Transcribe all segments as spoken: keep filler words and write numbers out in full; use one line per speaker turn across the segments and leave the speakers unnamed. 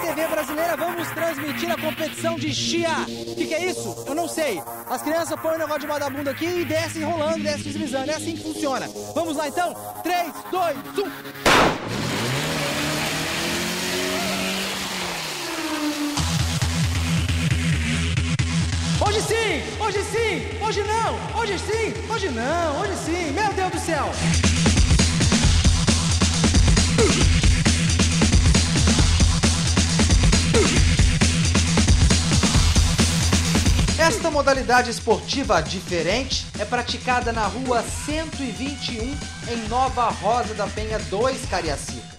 T V brasileira, vamos transmitir a competição de chia. O que, que é isso? Eu não sei. As crianças põem o negócio debaixo da bunda aqui e descem rolando, descem deslizando. É assim que funciona. Vamos lá então? três, dois, um... Hoje sim, hoje sim, hoje não, hoje sim, hoje não, hoje sim, meu Deus do céu! Esta modalidade esportiva diferente é praticada na rua cento e vinte e um, em Nova Rosa da Penha dois, Cariacica.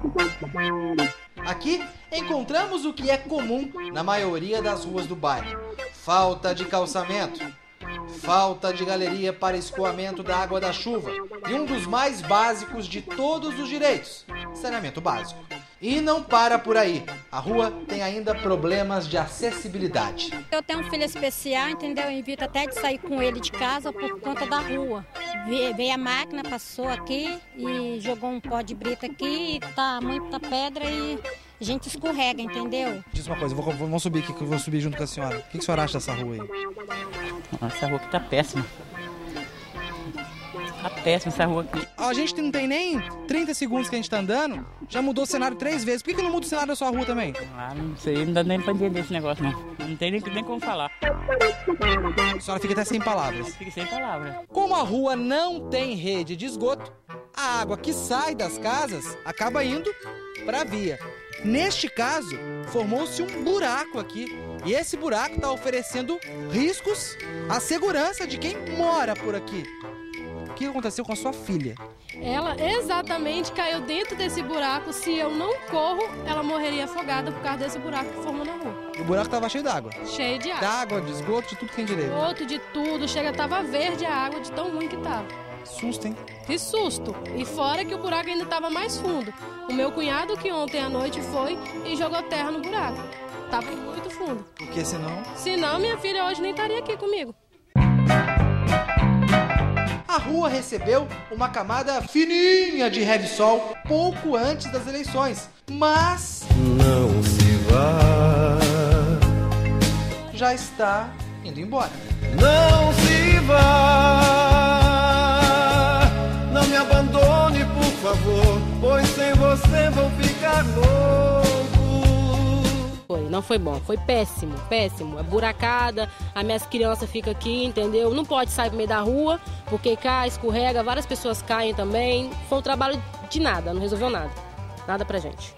Aqui encontramos o que é comum na maioria das ruas do bairro: falta de calçamento, falta de galeria para escoamento da água da chuva e um dos mais básicos de todos os direitos, saneamento básico. E não para por aí. A rua tem ainda problemas de acessibilidade.
Eu tenho um filho especial, entendeu? Eu invito até de sair com ele de casa por conta da rua. Veio a máquina, passou aqui e jogou um pó de brita aqui, tá muita pedra e a gente escorrega, entendeu?
Diz uma coisa, eu vou, vamos subir aqui, que eu vou subir junto com a senhora. O que, que a senhora acha dessa rua aí?
Essa rua aqui tá péssima. Tá péssima essa rua aqui.
A gente não tem nem trinta segundos que a gente tá andando, já mudou o cenário três vezes. Por que, que não muda o cenário da sua rua também?
Ah, não sei, não dá nem pra entender esse negócio, não. Não tem nem, nem como falar.
A senhora fica até sem palavras.
Fica sem palavras.
Como a rua não tem rede de esgoto, a água que sai das casas acaba indo para a via. Neste caso, formou-se um buraco aqui. E esse buraco está oferecendo riscos à segurança de quem mora por aqui. O que aconteceu com a sua filha?
Ela exatamente caiu dentro desse buraco. Se eu não corro, ela morreria afogada por causa desse buraco que formou na rua.
O buraco estava cheio d'água?
Cheio de água.
D'água, de esgoto, de tudo que tem direito.
Esgoto, de tudo. Chega, tava verde a água de tão ruim que tava.
Susto, hein?
Que susto. E fora que o buraco ainda estava mais fundo. O meu cunhado que ontem à noite foi e jogou terra no buraco. Tava muito fundo.
Porque senão...
Senão minha filha hoje nem estaria aqui comigo.
A rua recebeu uma camada fininha de Revsol pouco antes das eleições, mas...
Não se vá.
Já está indo embora.
Não se vá. Não me abandone, por favor, pois sem você vou ficar louco.
Foi, não foi bom, foi péssimo, péssimo. É buracada, as minhas crianças ficam aqui, entendeu? Não pode sair pro meio da rua, porque cai, escorrega, várias pessoas caem também. Foi um trabalho de nada, não resolveu nada. Nada pra gente.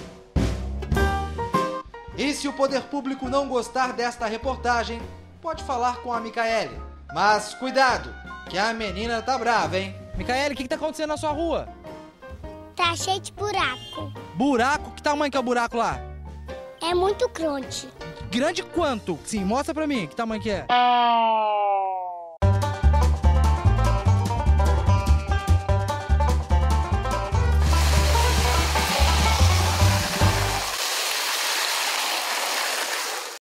E se o poder público não gostar desta reportagem, pode falar com a Micaele. Mas cuidado, que a menina tá brava, hein? Micaele, o que, que tá acontecendo na sua rua?
Tá cheio de buraco.
Buraco? Que tamanho que é o buraco lá?
É muito grande.
Grande quanto? Sim, mostra pra mim, que tamanho que é?